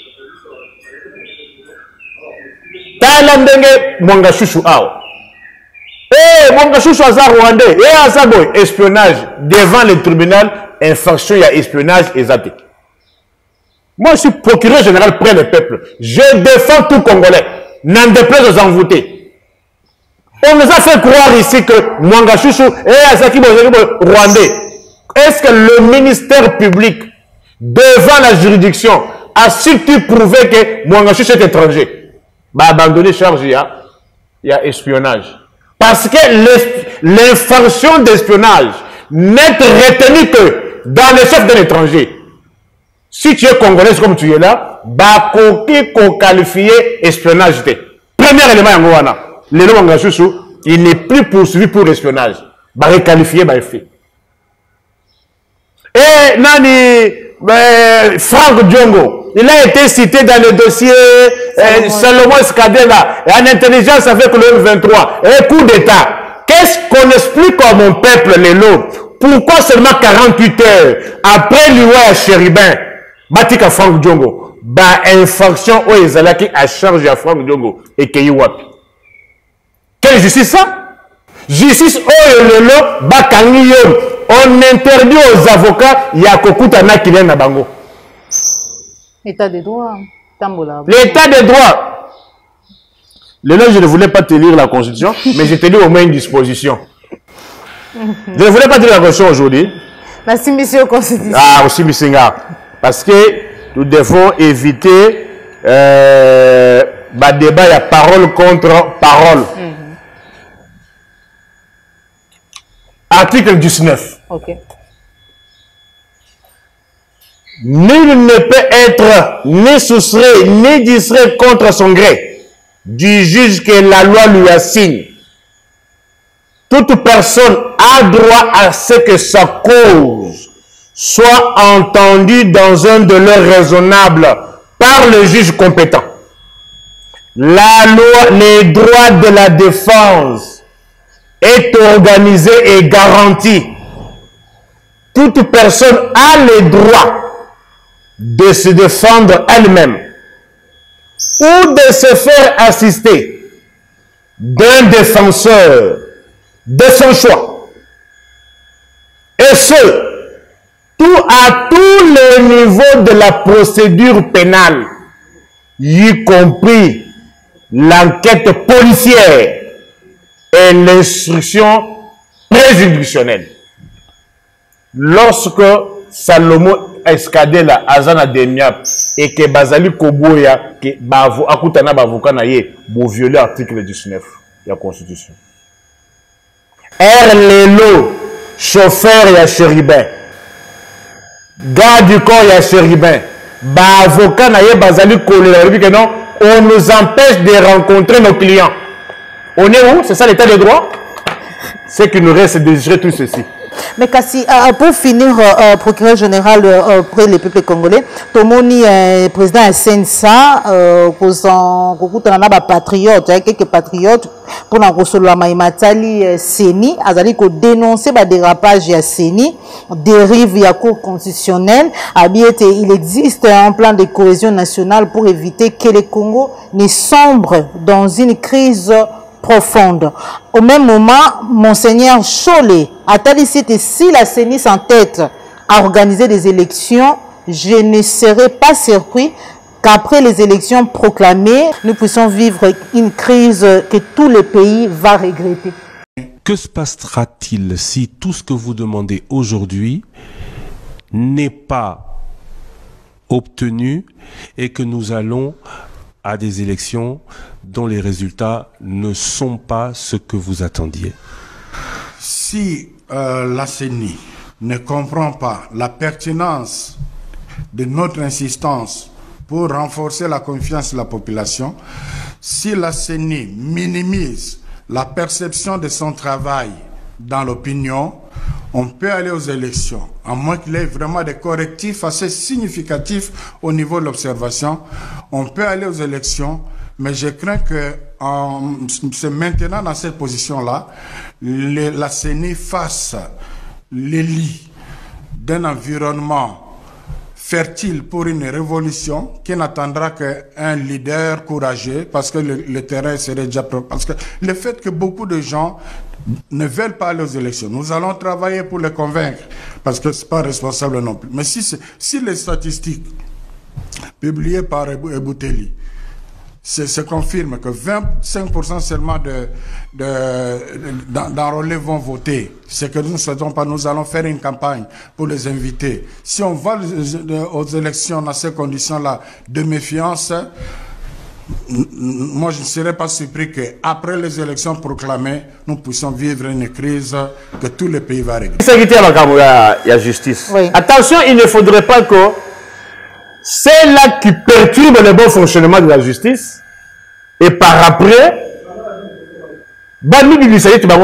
Talandenge Mwangashushu Ao. Mwangashushu Aza Rwandais, et Azaboy, espionnage devant le tribunal, infraction, il y a espionnage et zate. Moi, je suis procureur général près du peuple. Je défends tout Congolais. N'en déplaise aux envoûtés. On nous a fait croire ici que Mwangashushu et Azaki Rwandais. Est-ce que le ministère public, devant la juridiction, a su-tu prouver que Mwangashushu est étranger? Bah, abandonner charge, il y a espionnage. Parce que l'infraction d'espionnage n'est retenue que dans le chef d'un étranger. Si tu es congolais comme tu es là, bah, qu'on qualifie espionnage. Premier élément, Yangowana. Le Mwangashushu, il n'est plus poursuivi pour espionnage. Bah, requalifié, bah, fait. Et Nani, Franck Diongo, il a été cité dans le dossier Salomon Skadela, en intelligence avec le M23, et coup d'État. Qu'est-ce qu'on explique à mon peuple, Lelo? Pourquoi seulement 48 heures après l'Iwa à Chéribin, Batika Franck Djongo, infraction où ils allaient à charge à Franck Djongo et Keyiwapi? Quelle justice ça? Justice où Lelo, Bakangiyo, on interdit aux avocats, Yakokutana qui vient à Bango. État de droit. L'état de droit. Lelo, je ne voulais pas te lire la Constitution, mais je te lis au moins une disposition. Je ne voulais pas dire la Constitution aujourd'hui. Merci, monsieur Constitution. Ah, aussi, Missinga. Parce que nous devons éviter débat, il y a parole contre parole. Article 19. Ok. Nul ne peut être ni soustrait ni distrait contre son gré du juge que la loi lui assigne. Toute personne a droit à ce que sa cause soit entendue dans un délai raisonnable par le juge compétent. La loi, les droits de la défense est organisé et garanti. Toute personne a le droit de se défendre elle-même ou de se faire assister d'un défenseur de son choix. Et ce, à tous les niveaux de la procédure pénale, y compris l'enquête policière et l'instruction préjudicielle. Lorsque Salomo Escadela Azana Demiap et que Bazali Koboya que Bavo Akutana Bavoka naye bo violer l'article 19 de la Constitution. Lelo, chauffeur ya Chéribin, garde du corps ya Chéribin, Bavoka naye Bazali Koboya que non, on nous empêche de rencontrer nos clients. On est où? C'est ça l'état de droit? Ce qui nous reste, c'est de gérer tout ceci. Mais Kassi, pour finir, procureur général auprès des peuples congolais, Tomoni, président SNSA, patriote, quelques patriotes, pour la Rosolo Maïmatali Seni, Azali ko dénoncer le dérapage à Seni, dérive à cour constitutionnelle, il existe un plan de cohésion nationale pour éviter que le Congo ne sombre dans une crise profonde. Au même moment, Monseigneur Cholé a dit si la CENI s'entête à organiser des élections, je ne serai pas surpris qu'après les élections proclamées, nous puissions vivre une crise que tout le pays va regretter. Que se passera-t-il si tout ce que vous demandez aujourd'hui n'est pas obtenu et que nous allons à des élections dont les résultats ne sont pas ce que vous attendiez? Si la CENI ne comprend pas la pertinence de notre insistance pour renforcer la confiance de la population, si la CENI minimise la perception de son travail dans l'opinion, on peut aller aux élections, à moins qu'il y ait vraiment des correctifs assez significatifs au niveau de l'observation. On peut aller aux élections, mais je crains que c'est maintenant dans cette position-là, la CENI fasse les lits d'un environnement fertile pour une révolution qui n'attendra qu'un leader courageux, parce que le terrain serait déjà propre. Parce que le fait que beaucoup de gens ne veulent pas aller aux élections, nous allons travailler pour les convaincre, parce que ce n'est pas responsable non plus. Mais si les statistiques publiées par Ebouteli se confirment que 25% seulement d'enrôlés vont voter, ce que nous ne souhaitons pas, nous allons faire une campagne pour les inviter. Si on va aux élections dans ces conditions-là de méfiance, moi je ne serais pas surpris qu'après les élections proclamées, nous puissions vivre une crise que tout le pays va régler. Il y a justice. Oui. Attention, il ne faudrait pas que c'est là qui perturbe le bon fonctionnement de la justice et par après, il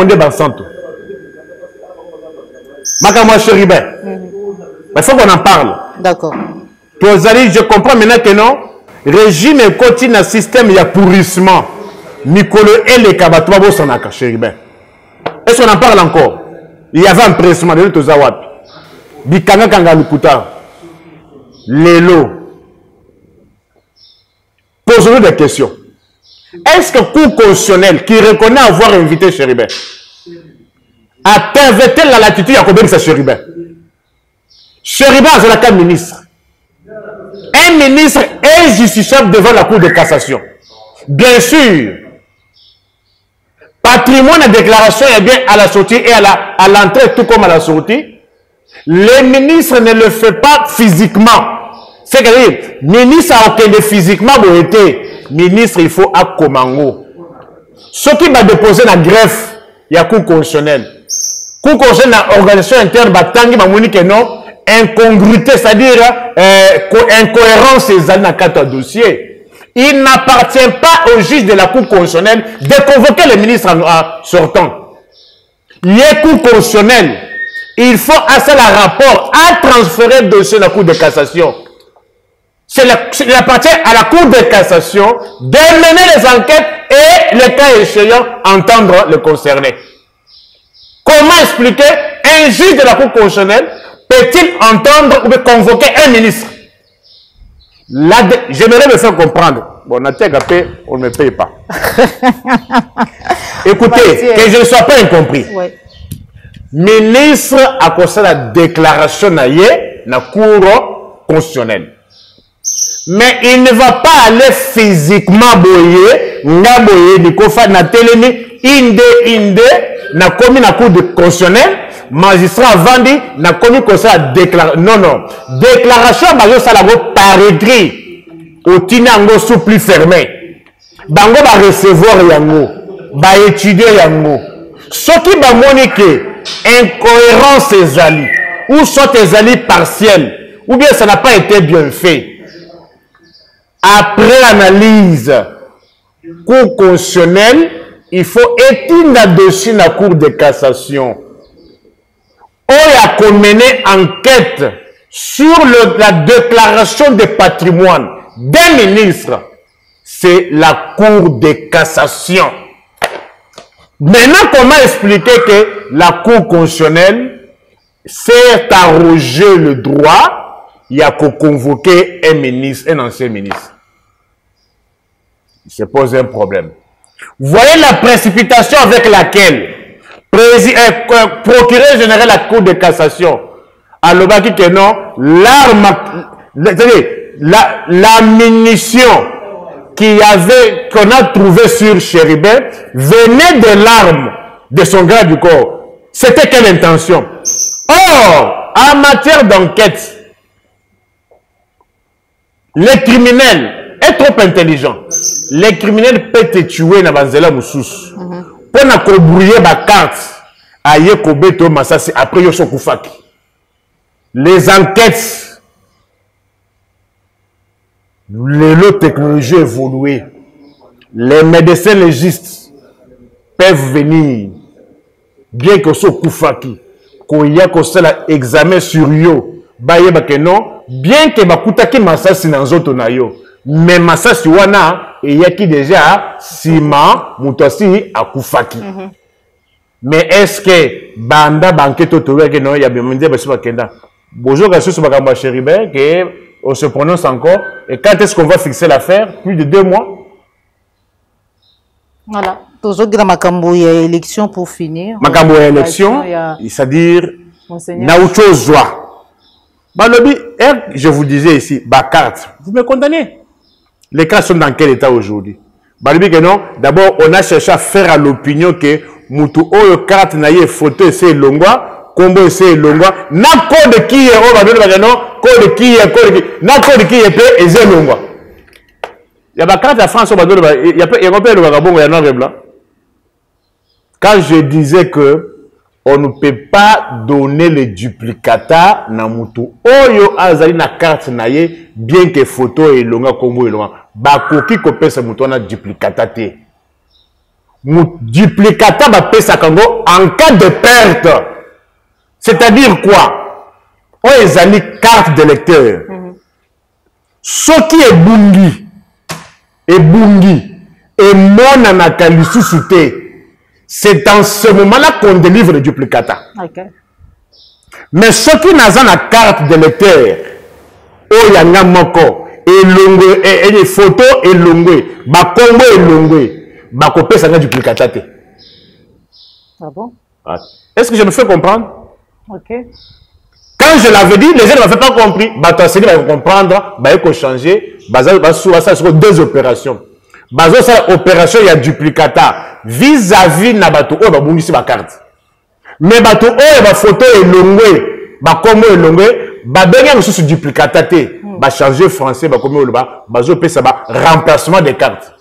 faut qu'on en parle. D'accord. Je comprends maintenant que non, régime et continue un système, il y a pourrissement. Nicolo et les Kabatois sont à Chéribin. Est-ce qu'on en parle encore? Il y avait un pressement de l'Otozawap. Bikanga Kanga Lukuta. Lélo. Posons-nous des questions. Est-ce que le Cour constitutionnelle qui reconnaît avoir invité Chéribin a perverti la latitude à combien de Chéribin? Chéribin est la carte ministre. Un ministre est justiciable devant la Cour de cassation. Bien sûr, patrimoine de déclaration est bien à la sortie et à l'entrée, tout comme à la sortie. Le ministre ne le fait pas physiquement. C'est-à-dire, ministre a aucun de physiquement pour été. Ministre, il faut à Komango. Ce qui va déposer la greffe, il y a Cour constitutionnelle. Cour constitutionnelle, l'organisation interne, Batangi, Mamoni, que non. Incongruité, c'est-à-dire incohérence dans le dossier. Il n'appartient pas au juge de la Cour constitutionnelle de convoquer le ministre en sortant. Il y a Cour constitutionnelle. Il faut assez un rapport à transférer le dossier de la Cour de cassation. Il appartient à la Cour de cassation de mener les enquêtes et, le cas échéant, entendre le concerné. Comment expliquer un juge de la Cour constitutionnelle peut-il entendre ou convoquer un ministre? J'aimerais me faire comprendre. Bon, on ne me paye pas. Écoutez, que je ne sois pas incompris. Ouais. Ministre a constaté la déclaration na la Cour constitutionnelle. Mais il ne va pas aller physiquement boyer, na telemi, inde, na commis na Cour constitutionnelle. Magistrat Vandi n'a commis comme ça déclaration. Non. Déclaration, ça la par écrit. Au tinango sous plus fermé. Bango va recevoir yango. Va étudier yango. Ce qui va moniquer incohérence ezali. Ou soit ezali partiel. Ou bien ça n'a pas été bien fait. Après analyse, Cour constitutionnelle, il faut étudier là-dessus la Cour de cassation. On a mené enquête sur la déclaration de patrimoine des ministres. C'est la Cour de cassation. Maintenant, comment expliquer que la Cour constitutionnelle s'est arrogé le droit, il y a qu'à convoquer un ministre, un ancien ministre? Il se pose un problème. Vous voyez la précipitation avec laquelle procureur général de la Cour de cassation à l'obaki que non, la munition qu'on a trouvée sur Chéribin venait de l'arme de son garde du corps. C'était quelle intention? Or, en matière d'enquête, les criminels est trop intelligent. Les criminels peuvent te tuer dans Banzela Moussous. Pour na brouiller ma carte, aïe kobeto masasi après yoso koufaki. Les enquêtes, les technologies évoluées, les médecins légistes peuvent venir, bien que ce koufaki, qu'il y a que ça examen sur yo, baye bakeno, bien que bakutaki masasi dans zoto na yo. Mais masasi wana et y a qui déjà sima mutasi akufaki. Mais est-ce que banda banqueto towe que non y a bien monde ba suba kenda. Bonjour ga susu bakamba Chéribin que on se prononce encore et quand est-ce qu'on va fixer l'affaire? Plus de 2 mois. Voilà. Toujours dans makambo y a élection pour finir. Makambo y a élection, c'est-à-dire na autre joie. Balobi, je vous disais ici, ba carte. Vous me condamnez. Les cas sont dans quel état aujourd'hui? D'abord, on a cherché à faire à l'opinion que Moutou Oyo carte naïe photo c'est longwa, combo c'est longwa, na code qui est au code qui est na code qui est et c'est longwa. Il y a pas carte à France il y a pas le vagabond il y a noir et blanc. Quand je disais que on ne peut pas donner le duplicata na Moutou Oyo azali na carte naïe bien que photo et longa combo et longa. Bakoki ko pesa mutu na duplicata te. Duplicata ba pesa kango en cas de perte. C'est-à-dire quoi? On ezali carte d'électeur. Ce qui est bungi et mona na kalisusu te. C'est dans ce moment-là qu'on délivre le duplicata. Ok. Mais ce qui n'a pas la carte de lecteur, oh yanga moko, et longue, et les photos et longue, ba combo et longue, ba copé ça n'a duplicata te. Ah bon? Est-ce que je me fais comprendre? Ok. Quand je l'avais dit, les gens ne m'avaient pas compris. Bah, toi, c'est va comprendre, bah, il faut changer, bah, ça, c'est deux opérations. Bah, ça, opération, il y a duplicata. Vis-à-vis, na bateau, oh, bah, bon, ici, ma carte. Mais bateau, oh, bah, photo est longue, bah, comment est longue, bah, ben, il y a aussi duplicata, bah, changer français, bah, comment est bah, je peux ça, bah, remplacement des cartes.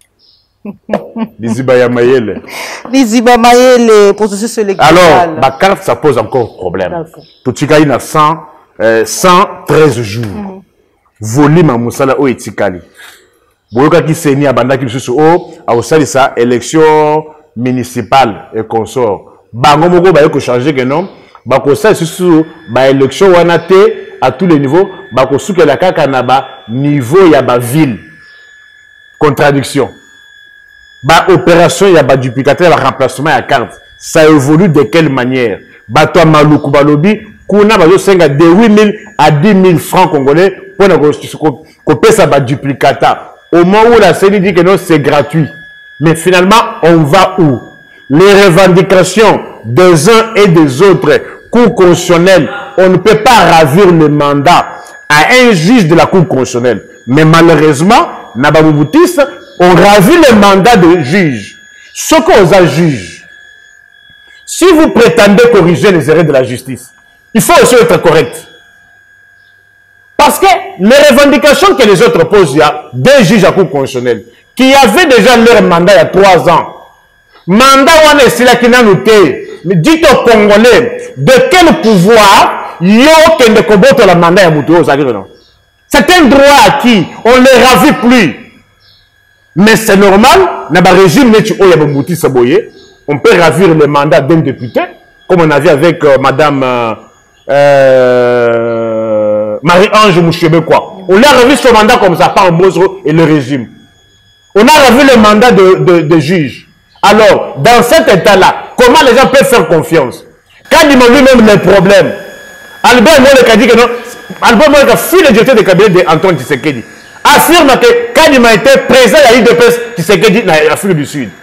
Les Ibamayele, processus électoral. Alors, ma carte, ça pose encore problème. Tout ce qu'il y a 113 jours. Volume à Moussala ou Etikali. Boyoka qui s'est ni à Banda qui se a aussi ça, élection municipale et consort. Bango moko ba yoko changer que non. Ba ko ça sur ba élection wana te à tous les niveaux. Ba ko souke la kaka na ba niveau ya ba ville. Contradiction. Bah, opération, il y a pas duplicateur, il y a remplacement, il y a carte. Ça évolue de quelle manière? Bah, toi, Maloukou Balobi, Kuna, bah, de 8 000 à 10 000 francs congolais, pour couper ça, bah, duplicateur. Au moment où la CENI dit que non, c'est gratuit. Mais finalement, on va où? Les revendications des uns et des autres, Cour constitutionnelle, on ne peut pas ravir le mandat à un juge de la Cour constitutionnelle. Mais malheureusement, Nababoutis, on ravit le mandat de juge. Ce qu'on a juge. Si vous prétendez corriger les erreurs de la justice, il faut aussi être correct. Parce que les revendications que les autres posent, il y a des juges à Cour constitutionnelle qui avaient déjà leur mandat il y a 3 ans. Mandat on est là qui n'a noté. Mais dites aux Congolais, de quel pouvoir il y a qui ne combattent le mandat à Moutou? C'est un droit acquis. On ne le ravit plus. Mais c'est normal, dans le régime, on peut ravir le mandat d'un député, comme on a vu avec Madame Marie-Ange Mouchébekwa. On a ravi ce mandat comme ça par Mozo et le régime. On a ravi le mandat de juge. Alors, dans cet état-là, comment les gens peuvent faire confiance? Quand ils m'ont vu même les problèmes, Albert Moulek a dit que non, Albert Moulek a fui le directeur de cabinet d'Antoine Tshisekedi. Affirme que quand il m'a été présent à l'IDPS, Tshisekedi dans l'Afrique du Sud.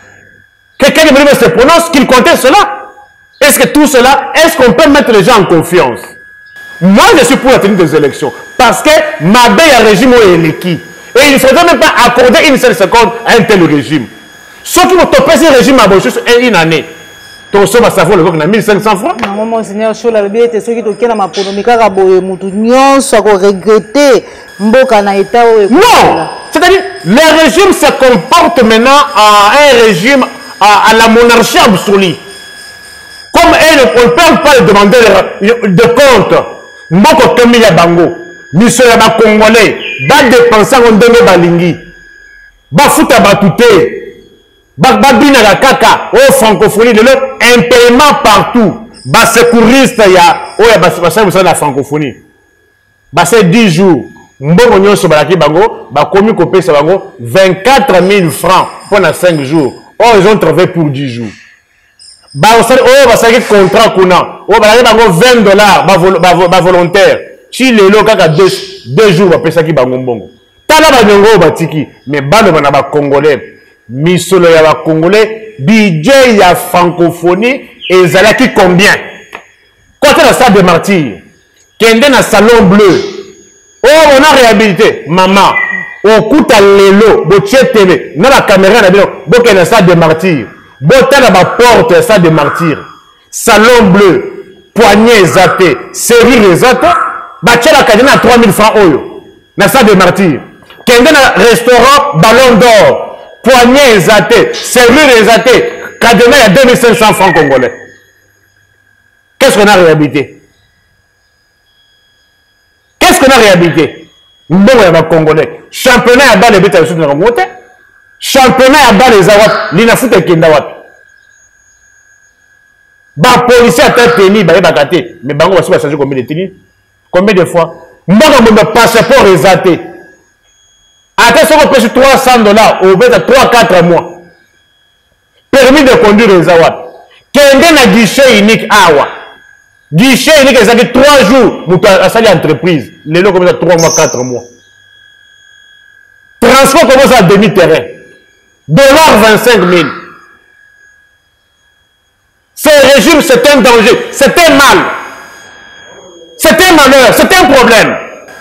Que quand il se prononce, qu'il comptait cela. Est-ce que tout cela, est-ce qu'on peut mettre les gens en confiance? Moi, je suis pour la tenue des élections. Parce que ma belle régime est l'équipe. Et il ne faudrait même pas accorder une seule seconde à un tel régime. Ceux qui vont topper ce régime à Bochus une année. Ton somme à savoir le gouvernement 1500 francs. Non, monseigneur Chola, le bien, ceux qui toquent ma ponomica à Boyemoutounion, soit regretté. Mboka na état. Non! C'est-à-dire, le régime se comporte maintenant à un régime, à la monarchie absolue. Comme elle, on ne peut pas demander de compte. Mboko Kemiya Bango, Misso Yaba Congolais, va dépenser en donné Balingi, va foutre à Batouté. Babina la kaka, oh francophonie, de l'autre, un paiement partout. Bas secouriste, il y a, oh, il y a la francophonie. Bas c'est 10 jours. Mbongo nyonso balaki bango, ba komi kopé sa bango, 24 000 francs pendant 5 jours. Oh, ils ont travaillé pour 10 jours. Bah, oh, bah, c'est un contrat qu'on a. Oh, bah, il y a $20, bah, volontaire. Si les locaux, 2 jours, bah, pesa ki bango mbongo. Tala ba nyongo, bah, tiki. Mais, bah, le ba congolais. Misolo ya ba congolais, budget ya francophonie, et zalaki combien? Quand la salle de martyrs, kende na salon bleu, oh, on a réhabilité, maman, au coup à l'élo, botier télé, na la caméra na bien, donc la salle de martyrs, botin na ba porte la salle de martyrs, salon bleu, poignée zaté, serrure zaté, batia la cadena à 3000 francs oyo, na salle de martyrs, kende na restaurant Ballon d'Or, poignée zaté, serrure zaté, cadena à 2500 francs congolais. Qu'est-ce qu'on a réhabilité? Qu'est-ce qu'on a réhabilité? Mbongo ya Congolais. Championnat à bas les bêtes à la Congote. Championnat à bas les Awat. L'ina fout et Kendawat. Bah, policier à tête tenue, bah, bagaté. Mais Bango va se changer combien de tenue? Combien de fois? Mbongo mon passeport est zaté. Attends, si on peut $300, au bout de 3-4 mois. permis de conduire eza wapi kende na guichet unique awa guichet unique ezaki 3 jours moto asali entreprise lelo comme ça 3 mois 4 mois transport commence à demi-terrain $25 000 ce régime c'est un danger c'est un mal c'est un malheur c'est un problème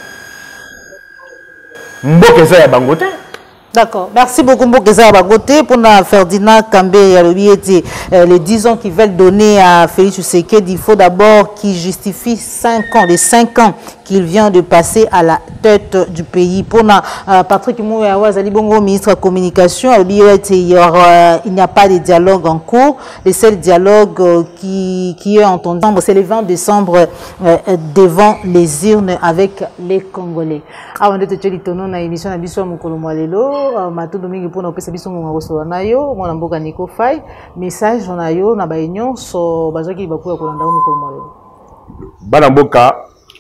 mboka eza ya bango te. D'accord. Merci beaucoup, Mbokeza Bagote, pour Ferdinand Kambé et les 10 ans qu'ils veulent donner à Félix Tshisekedi. Il faut d'abord qu'il justifie 5 ans, les 5 ans qu'il vient de passer à la tête du pays. Pour Patrick Mouya, Bongo, ministre de la Communication, il n'y a pas de dialogue en cours. Le seul dialogue qui est entendu, c'est le 20 décembre devant les urnes avec les Congolais. Avant de te dire, on a une émission à Bissou Moukolomwalelo. Matondo mingi pona opesa biso ngo ngosolo na yo mwana mboka Nico Fay message na yo na bainyo so bazaki bakuya kolanda mu ko mwalelo bana mboka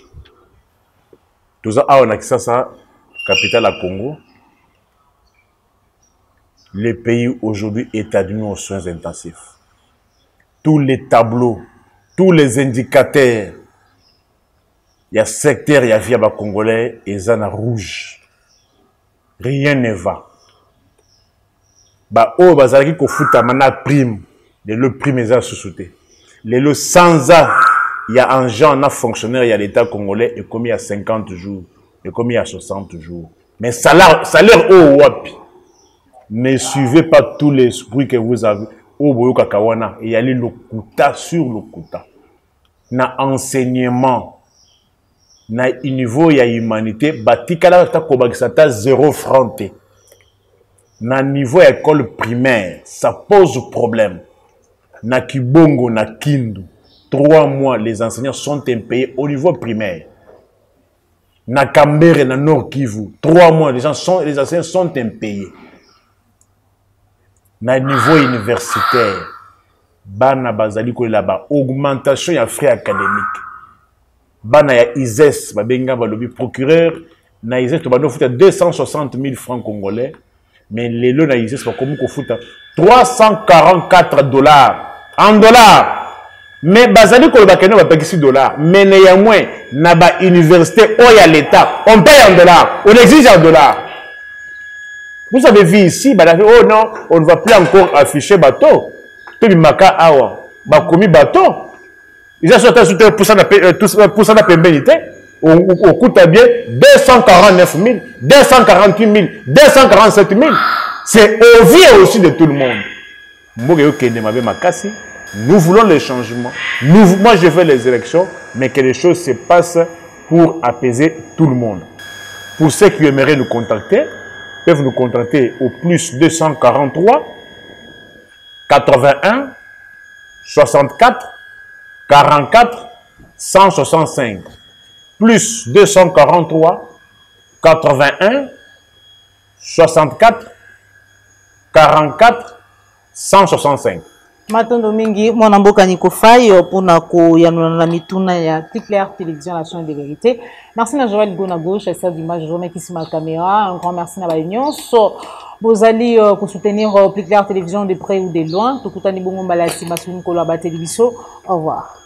toza awa na Kisasa capitale à Congo. Le pays aujourd'hui est admis aux soins intensifs. Tous les tableaux, tous les indicateurs, il y a secteur, il y a via congolais et ça na rouge. Rien ne va. Bah, oh, bazalaki ko futa mana prime. Le prime est à sous-souté. Le sans a, il y a un genre, un fonctionnaire, il y a l'État congolais, et comme il y a 50 jours, et comme il y a 60 jours. Mais salaire oh, wapi. Ne suivez pas tous les bruits que vous avez. Oh, boyo kakawana. Il y a le kuta sur le kuta. Na enseignement. Na niveau ya humanité batikala ta kobakisata 0 franc te. Na niveau école primaire ça pose problème. Na kibongo na kindu 3 mois les enseignants sont impayés au niveau primaire. Na Kambere na Nord Kivu 3 mois les enseignants sont impayés. Na niveau universitaire bana bazali ko là-bas augmentation ya frais académiques. Bana ya ISES, babenga balobi procureur, na ISES to bano futa 260 000 francs congolais, mais les lots na ISES ba komu ko futa $344 en dollars. Mais bazali ko ba keno ba pekisi dollars, mais néanmoins na ba université o ya l'état, on paye en dollars, on exige en dollars. Vous avez vu ici, oh non, on ne va plus encore afficher bateau. Puis maka awa, ba komi bateau. Ils ont sorti pour ça la pénalité. Au coût à bien 249 000, 248 000, 247 000. C'est au vie aussi de tout le monde. Nous voulons les changements. Moi, je veux les élections, mais que les choses se passent pour apaiser tout le monde. Pour ceux qui aimeraient nous contacter, peuvent nous contacter au plus 243 81 64 44 165 plus 243 81 64 44 165. Matondo mingi mwana mboka Nico Fay pona ko yanona mituna ya Claire Télévision La Chaîne de Vérité. Merci na Joël Gona gauche à celle d'image Joël qui sur ma caméra. Un grand merci na ba union. So bozali ko soutenir Claire Télévision de près ou de loin. Tokutani bongo malasi masuni ko la ba télévision. Au revoir.